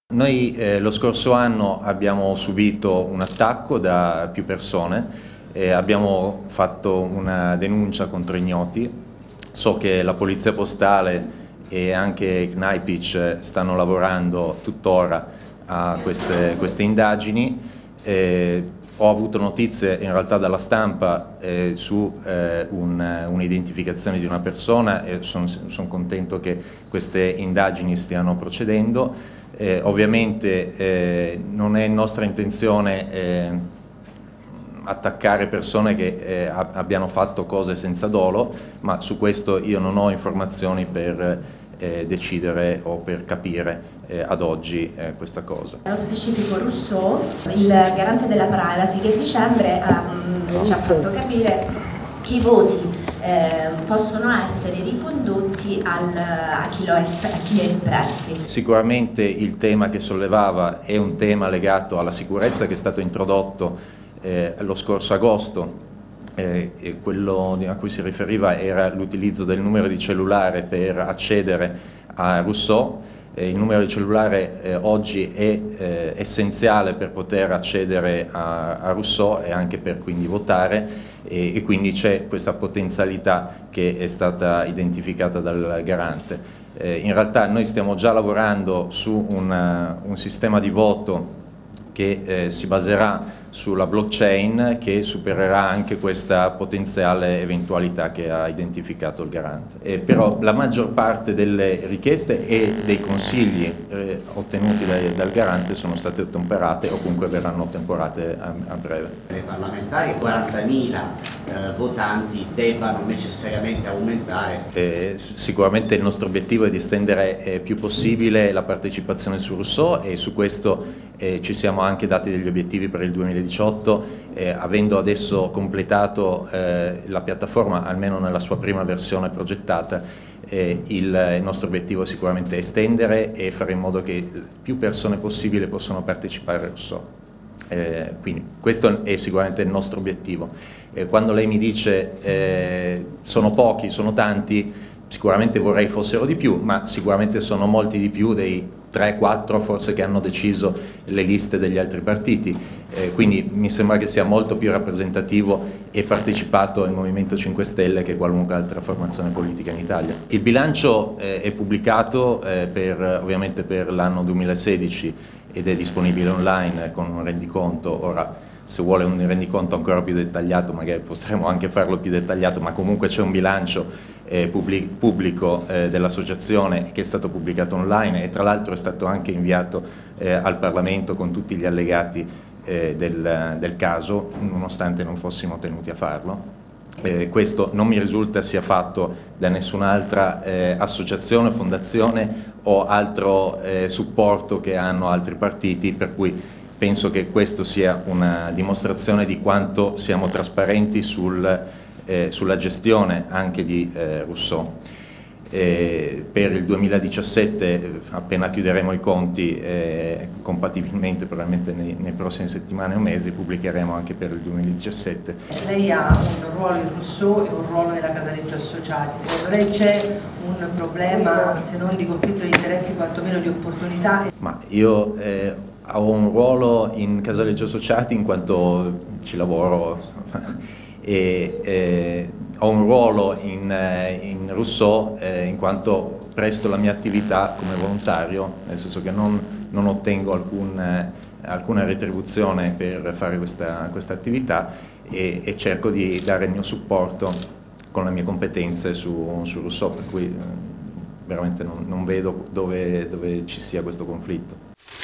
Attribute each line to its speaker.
Speaker 1: Noi lo scorso anno abbiamo subito un attacco da più persone, abbiamo fatto una denuncia contro ignoti. So che la Polizia Postale e anche Knajpic stanno lavorando tuttora a queste indagini. Ho avuto notizie in realtà dalla stampa su un'identificazione di una persona e sono contento che queste indagini stiano procedendo. Ovviamente non è nostra intenzione attaccare persone che abbiano fatto cose senza dolo, ma su questo io non ho informazioni per decidere o per capire ad oggi questa cosa.
Speaker 2: Nello specifico Rousseau, il garante della privacy, che a dicembre ci ha fatto capire che i voti possono essere ricondotti a chi li ha espressi.
Speaker 1: Sicuramente il tema che sollevava è un tema legato alla sicurezza che è stato introdotto lo scorso agosto. E quello a cui si riferiva era l'utilizzo del numero di cellulare per accedere a Rousseau. Il numero di cellulare oggi è essenziale per poter accedere a Rousseau e anche per quindi votare, e quindi c'è questa potenzialità che è stata identificata dal garante. In realtà noi stiamo già lavorando su un sistema di voto che si baserà sulla blockchain, che supererà anche questa potenziale eventualità che ha identificato il garante. Però la maggior parte delle richieste e dei consigli ottenuti dal garante sono state ottemperate o comunque verranno ottemperate a breve.
Speaker 3: I parlamentari 40.000 votanti debbano necessariamente aumentare.
Speaker 1: Sicuramente il nostro obiettivo è di estendere più possibile la partecipazione su Rousseau, e su questo ci siamo anche dati degli obiettivi per il 2018, avendo adesso completato la piattaforma, almeno nella sua prima versione progettata. Il nostro obiettivo è sicuramente estendere e fare in modo che più persone possibile possano partecipare a Rousseau. Quindi questo è sicuramente il nostro obiettivo. Quando lei mi dice sono pochi, sono tanti, sicuramente vorrei fossero di più, ma sicuramente sono molti di più dei 3-4 forse che hanno deciso le liste degli altri partiti, quindi mi sembra che sia molto più rappresentativo e partecipato il Movimento 5 Stelle che qualunque altra formazione politica in Italia. Il bilancio è pubblicato ovviamente per l'anno 2016 ed è disponibile online con un rendiconto. Ora, se vuole un rendiconto ancora più dettagliato magari potremo anche farlo più dettagliato, ma comunque c'è un bilancio pubblico dell'associazione che è stato pubblicato online e tra l'altro è stato anche inviato al Parlamento con tutti gli allegati del caso, nonostante non fossimo tenuti a farlo. Questo non mi risulta sia fatto da nessun'altra associazione, fondazione o altro supporto che hanno altri partiti, per cui penso che questo sia una dimostrazione di quanto siamo trasparenti sulla gestione anche di Rousseau. Per il 2017, appena chiuderemo i conti, compatibilmente probabilmente nei prossime settimane o mesi, pubblicheremo anche per il 2017.
Speaker 4: Lei ha un ruolo in Rousseau e un ruolo nella Casaleggio Associati. Secondo lei c'è un problema, se non di conflitto di interessi, quantomeno di opportunità?
Speaker 1: Ma io ho un ruolo in Casaleggio Associati in quanto ci lavoro e ho un ruolo in Rousseau in quanto presto la mia attività come volontario, nel senso che non ottengo alcuna retribuzione per fare questa attività e cerco di dare il mio supporto con le mie competenze su Rousseau, per cui veramente non vedo dove ci sia questo conflitto.